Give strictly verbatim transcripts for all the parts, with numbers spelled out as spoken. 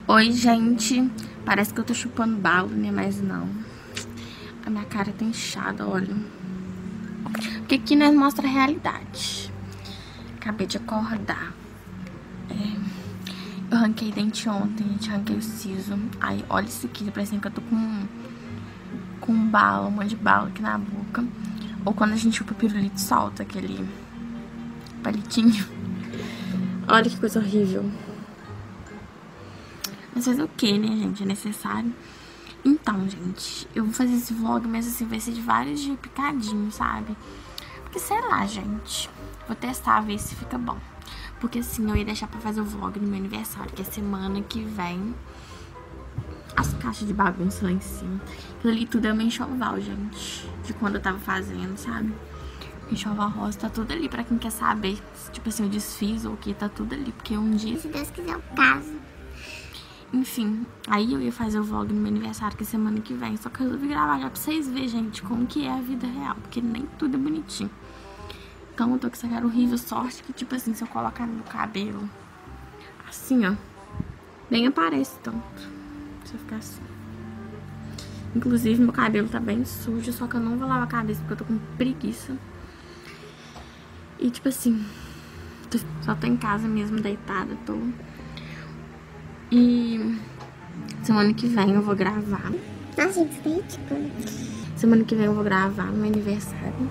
Oi, gente. Parece que eu tô chupando bala, né? Mas não. A minha cara tá inchada, olha. Porque aqui nós mostra a realidade. Acabei de acordar. É, eu arranquei dente ontem, gente. Arranquei o siso. Aí, olha isso aqui. Parece que eu tô com, com bala, um monte de bala aqui na boca. Ou quando a gente chupa pirulito, solta aquele palitinho. Olha que coisa horrível. Mas fazer o que, né, gente? É necessário. Então, gente, eu vou fazer esse vlog, mas assim, vai ser de vários dias picadinhos, sabe? Porque, sei lá, gente, vou testar, ver se fica bom. Porque, assim, eu ia deixar pra fazer o vlog no meu aniversário, que é semana que vem. As caixas de bagunça lá em cima. Aquilo ali tudo é uma enxoval, gente. De quando eu tava fazendo, sabe? Enxoval rosa, tá tudo ali pra quem quer saber. Tipo assim, eu desfiz ou o que, tá tudo ali. Porque um dia, se Deus quiser, eu caso. Enfim, aí eu ia fazer o vlog no meu aniversário, que é semana que vem. Só que eu resolvi gravar já pra vocês verem, gente, como que é a vida real. Porque nem tudo é bonitinho. Então eu tô com essa cara horrível, sorte que, tipo assim, se eu colocar no meu cabelo assim, ó, nem aparece tanto. Se eu ficar assim. Inclusive, meu cabelo tá bem sujo, só que eu não vou lavar a cabeça porque eu tô com preguiça. E, tipo assim, tô, só tô em casa mesmo, deitada, tô... E semana que vem eu vou gravar. Nossa, gente, isso é tipo... Semana que vem eu vou gravar no meu aniversário.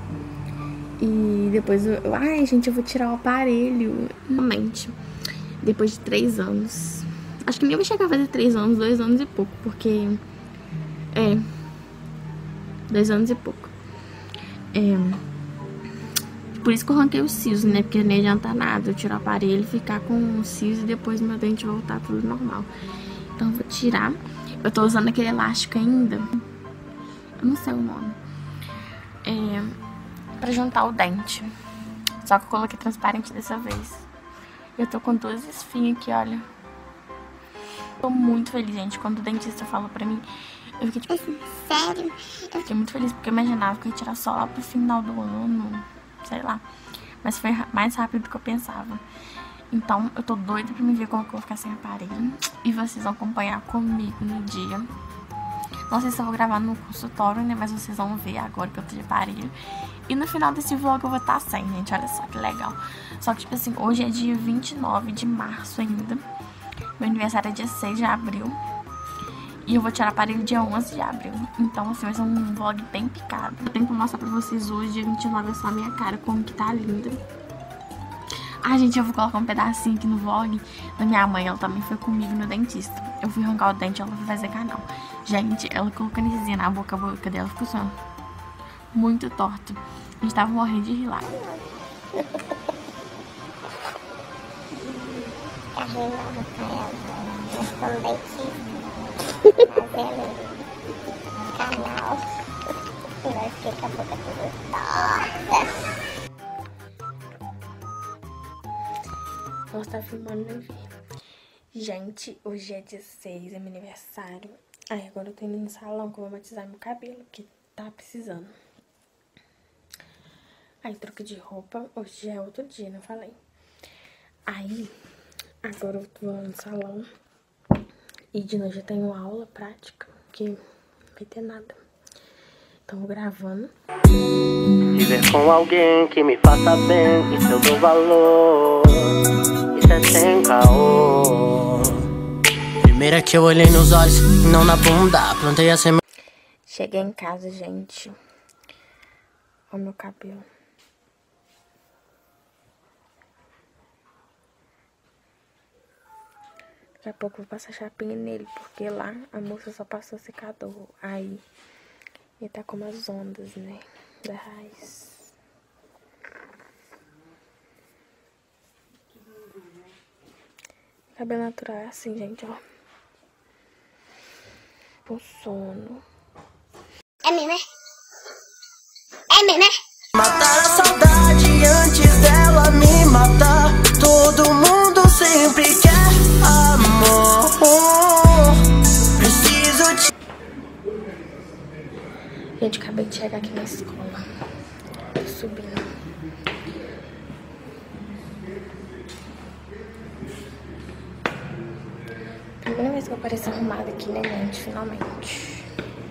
E depois eu... eu ai, gente, eu vou tirar o aparelho. Realmente, depois de três anos. Acho que nem vai chegar a fazer três anos, dois anos e pouco. Porque... É... Dois anos e pouco. É... Por isso que eu arranquei o siso, né? Porque nem adianta nada eu tirar o aparelho, ficar com o siso e depois meu dente voltar tudo normal. Então eu vou tirar. Eu tô usando aquele elástico ainda. Eu não sei o nome. É... Pra juntar o dente. Só que eu coloquei transparente dessa vez. Eu tô com duas espinhas aqui, olha. Tô muito feliz, gente. Quando o dentista falou pra mim, eu fiquei tipo... Sério? Eu fiquei muito feliz porque eu imaginava que eu ia tirar só lá pro final do ano. Sei lá. Mas foi mais rápido do que eu pensava. Então, eu tô doida pra me ver como que eu vou ficar sem aparelho. E vocês vão acompanhar comigo no dia. Não sei se eu vou gravar no consultório, né? Mas vocês vão ver agora que eu tô de aparelho. E no final desse vlog eu vou estar sem, gente. Olha só que legal. Só que, tipo assim, hoje é dia vinte e nove de março ainda. Meu aniversário é dia seis de abril. E eu vou tirar aparelho dia onze de abril. Então, assim, vai ser um vlog bem picado. Eu tenho que mostrar pra vocês hoje, dia vinte e nove, é só a minha cara, como que tá linda. Ah, gente, eu vou colocar um pedacinho aqui no vlog da minha mãe. Ela também foi comigo no dentista. Eu fui arrancar o dente, ela foi fazer canal. Gente, ela colocou anestesia na boca, a boca dela ficou só muito torta. A gente tava morrendo de rir lá. Carregava pra ela. Nós ficamos dentista. Fazendo canal. E nós fiquei com a boca tudo torta. Ela tá filmando, nem vi. Gente, hoje é dia seis, é meu aniversário. Aí agora eu tô indo no salão que eu vou matizar meu cabelo, porque tá precisando. Aí troca de roupa, hoje já é outro dia, não falei. Aí, agora eu vou lá no salão. E de noite eu tenho aula prática, porque não vai ter nada. Então vou gravando. Viver com alguém que me faça bem, isso eu dou valor. Isso é sem caô. Primeira que eu olhei nos olhos, não na bunda, plantei a semente. Cheguei em casa, gente. Olha o meu cabelo. Daqui a pouco eu vou passar chapinha nele, porque lá a moça só passou secador. Aí ele tá como as ondas, né, da raiz. Cabelo natural é assim, gente, ó. Com sono. É mesmo, é? É mesmo, é? Matar a saudade antes dela me matar. Todo mundo sempre quer amor. Preciso te... Gente, acabei de chegar aqui na escola. Tô subindo. Primeira vez que eu apareço arrumada aqui, né, gente? Finalmente.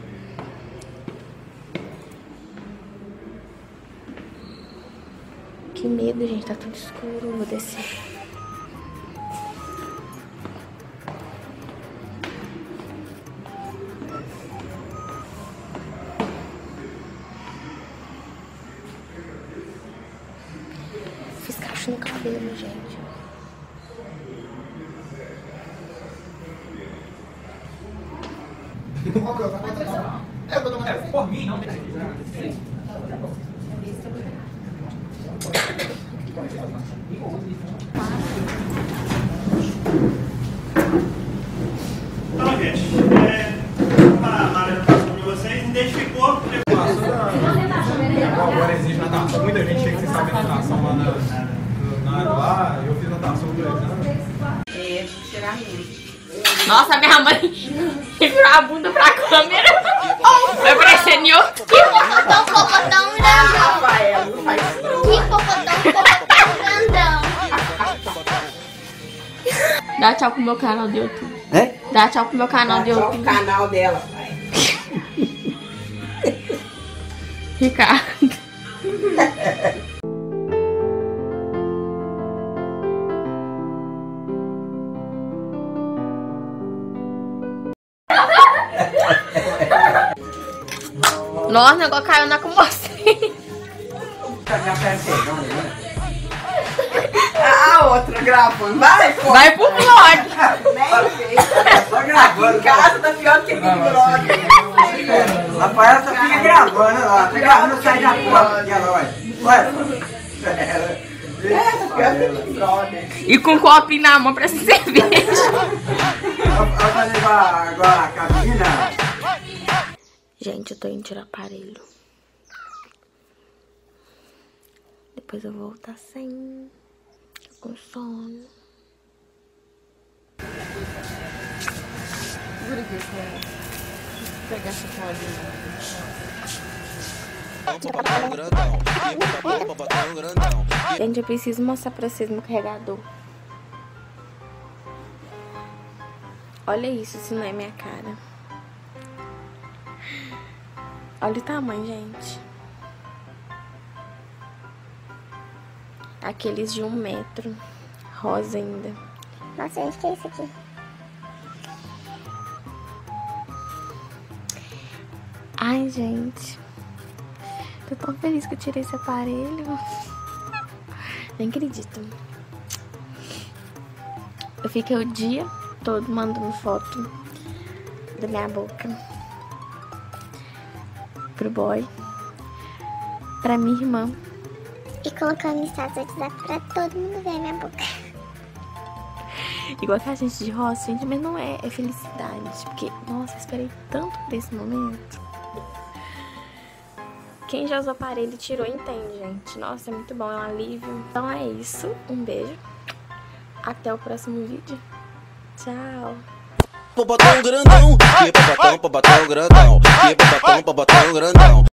Que medo, gente. Tá tudo escuro. Vou descer. Fiz cacho no cabelo, gente. É, por mim, não. Então, gente, é, uma área de vocês identificou. Agora exige natação. Muita gente chega sem saber natação lá na, na área lá. Eu fiz natação por dois anos. É, tirar mesmo. Nossa, minha mãe virou a bunda pra câmera. Vai parecendo eu. Que popotão, popotão grandão. Rafael, não faz isso. Que popotão, popotão grandão. Dá tchau pro meu canal do YouTube. É? Dá tchau pro meu canal do Só o YouTube. canal dela, pai. Ricardo. Nossa, o negócio caiu na com você. A outra gravando. Vai, pô. Vai pro vlog. Nem sei. Só gravando. Em casa tá pior que aqui no vlog. Rafael só fica gravando lá. Tá gravando, sai da porta aqui, olha. Olha. É, tá pior que aqui, brother. E com um copinho na mão pra se cerveja. Eu vou levar agora a cabina. Gente, eu tô indo tirar aparelho. Depois eu vou voltar sem. Tô com sono. Segura aqui, cara. Vou pegar essa folhinha. Gente, eu preciso mostrar pra vocês meu carregador. Olha isso, se não é minha cara. Olha o tamanho, gente. Aqueles de um metro. Rosa ainda. Nossa, gente, que é isso aqui? Ai, gente. Tô tão feliz que eu tirei esse aparelho. Nem acredito. Eu fiquei o dia todo mandando foto da minha boca pro boy, pra minha irmã. E colocando no status do WhatsApp pra todo mundo ver a minha boca. Igual que a gente de roça, gente, mas não é, é felicidade. Porque, nossa, eu esperei tanto por esse momento. Quem já usou aparelho e tirou, entende, gente. Nossa, é muito bom, é um alívio. Então é isso, um beijo. Até o próximo vídeo. Tchau. Popotão grandão, que popotão, popotão grandão, que popotão, popotão grandão.